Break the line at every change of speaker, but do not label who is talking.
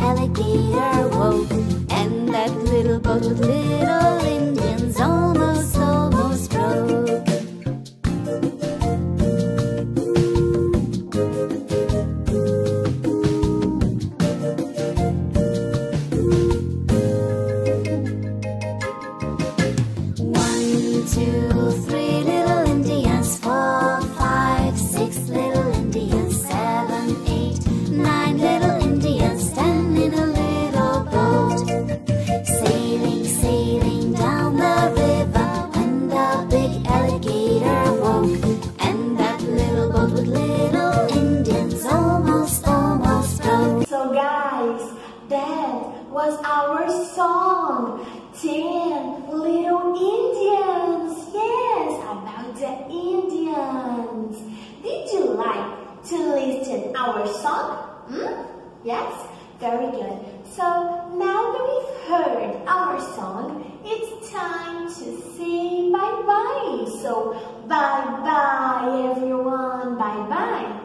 alligator woke, and that little boat with little Indians almost broke. One, two, three little Indians, 4, 5, 6 little Indians, 7, 8, 9 little Indians, 10 in a little boat, sailing, sailing down the river, when the big alligator woke, and that little boat with little Indians almost broke.
So guys, that was our song, 10 Little Indians. Yes, about the Indians. Did you like to listen our song? Yes, very good. So now that we've heard our song, it's time to say bye-bye. So bye-bye everyone, bye-bye.